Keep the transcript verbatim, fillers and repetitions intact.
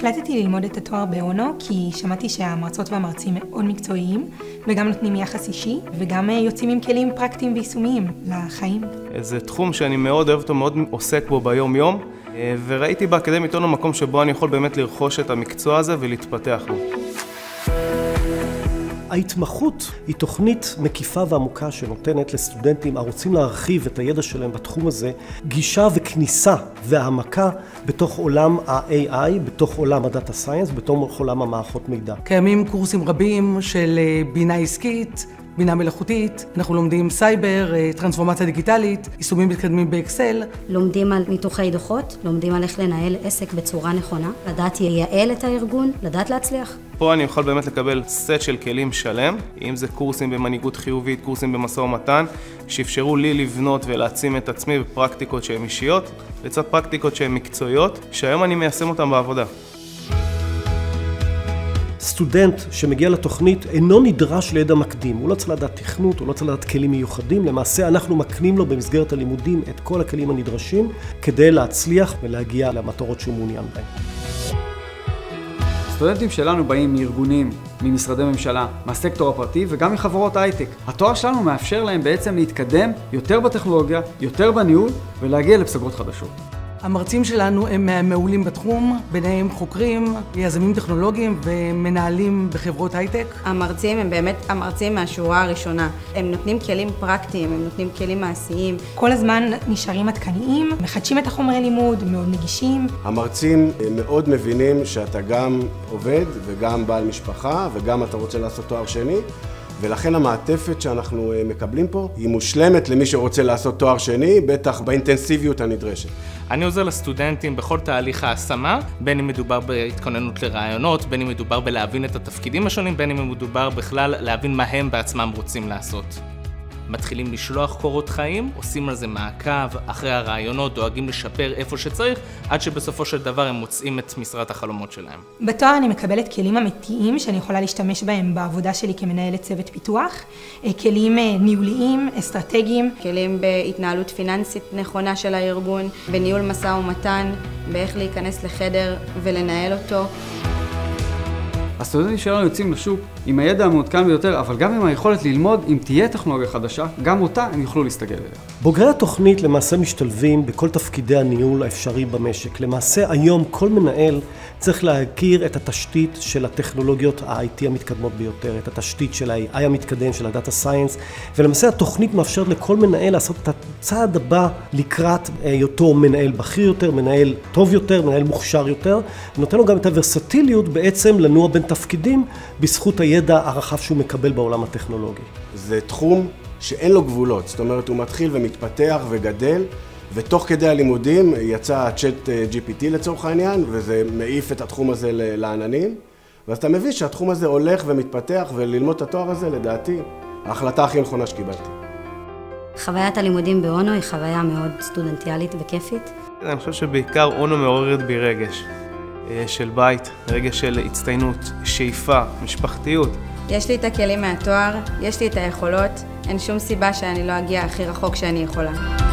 החלטתי ללמוד את התואר באונו כי שמעתי שהמרצות והמרצים מאוד מקצועיים וגם נותנים יחס אישי וגם יוצאים עם כלים פרקטיים ויישומיים לחיים. זה תחום שאני מאוד אוהב אותו, מאוד עוסק בו ביום יום, וראיתי באקדמית אונו מקום שבו אני יכול באמת לרכוש את המקצוע הזה ולהתפתח בו. ההתמחות היא תוכנית מקיפה ועמוקה שנותנת לסטודנטים הרוצים להרחיב את הידע שלהם בתחום הזה, גישה וכניסה והעמקה בתוך עולם ה-איי איי, בתוך עולם ה-Data Science, בתוך עולם המערכות מידע. קיימים קורסים רבים של בינה עסקית, בינה מלאכותית, אנחנו לומדים סייבר, טרנספורמציה דיגיטלית, יישומים מתקדמים באקסל. לומדים על ניתוחי דוחות, לומדים על איך לנהל עסק בצורה נכונה, לדעת ייעל את הארגון, לדעת להצליח. פה אני יכול באמת לקבל סט של כלים שלם, אם זה קורסים במנהיגות חיובית, קורסים במשא ומתן, שאפשרו לי לבנות ולהעצים את עצמי בפרקטיקות שהן אישיות, לצד פרקטיקות שהן מקצועיות, שהיום אני מיישם אותן בעבודה. סטודנט שמגיע לתוכנית אינו נדרש לידע מקדים, הוא לא צריך לדעת תכנות, הוא לא צריך לדעת כלים מיוחדים, למעשה אנחנו מקנים לו במסגרת הלימודים את כל הכלים הנדרשים כדי להצליח ולהגיע למטרות שהוא מעוניין בהן. הסטודנטים שלנו באים מארגונים, ממשרדי ממשלה, מהסקטור הפרטי וגם מחברות הייטק. התואר שלנו מאפשר להם בעצם להתקדם יותר בטכנולוגיה, יותר בניהול ולהגיע לפסגות חדשות. המרצים שלנו הם מעולים בתחום, ביניהם חוקרים, יזמים טכנולוגיים ומנהלים בחברות הייטק. המרצים הם באמת המרצים מהשורה הראשונה. הם נותנים כלים פרקטיים, הם נותנים כלים מעשיים. כל הזמן נשארים עדכניים, מחדשים את החומרי לימוד, מאוד נגישים. המרצים מאוד מבינים שאתה גם עובד וגם בעל משפחה וגם אתה רוצה לעשות תואר שני. ולכן המעטפת שאנחנו מקבלים פה היא מושלמת למי שרוצה לעשות תואר שני, בטח באינטנסיביות הנדרשת. אני עוזר לסטודנטים בכל תהליך ההשמה, בין אם מדובר בהתכוננות לרעיונות, בין אם מדובר בלהבין את התפקידים השונים, בין אם מדובר בכלל להבין מה הם בעצמם רוצים לעשות. מתחילים לשלוח קורות חיים, עושים על זה מעקב, אחרי הרעיונות, דואגים לשפר איפה שצריך, עד שבסופו של דבר הם מוצאים את משרת החלומות שלהם. בתואר אני מקבלת כלים אמיתיים שאני יכולה להשתמש בהם בעבודה שלי כמנהלת צוות פיתוח, כלים ניהוליים, אסטרטגיים. כלים בהתנהלות פיננסית נכונה של הארגון, בניהול משא ומתן, באיך להיכנס לחדר ולנהל אותו. הסטודנטים שלנו יוצאים לשוק עם הידע המעודכן ביותר, אבל גם עם היכולת ללמוד אם תהיה טכנולוגיה חדשה, גם אותה הם יוכלו להסתגל אליה. בוגרי התוכנית למעשה משתלבים בכל תפקידי הניהול האפשרי במשק. למעשה היום כל מנהל צריך להכיר את התשתית של הטכנולוגיות ה-איי טי המתקדמות ביותר, את התשתית של ה-איי איי המתקדם, של ה-Data Science, ולמעשה התוכנית מאפשרת לכל מנהל לעשות את הצעד הבא לקראת היותו מנהל בכיר יותר, מנהל טוב יותר, מנהל מוכשר יותר, ונותן לו גם את הוורסטיליות בעצם לנוע בין תפקידים בזכות הידע הרחב שהוא מקבל בעולם הטכנולוגי. זה תחום שאין לו גבולות, זאת אומרת הוא מתחיל ומתפתח וגדל, ותוך כדי הלימודים יצא צ'אט ג'י פי טי לצורך העניין, וזה מעיף את התחום הזה לעננים, ואז אתה מבין שהתחום הזה הולך ומתפתח, וללמוד את התואר הזה לדעתי ההחלטה הכי נכונה שקיבלתי. חוויית הלימודים באונו היא חוויה מאוד סטודנטיאלית וכיפית. אני חושב שבעיקר אונו מעוררת בי רגש של בית, רגש של הצטיינות, שאיפה, משפחתיות. יש לי את הכלים מהתואר, יש לי את היכולות, אין שום סיבה שאני לא אגיע הכי רחוק שאני יכולה.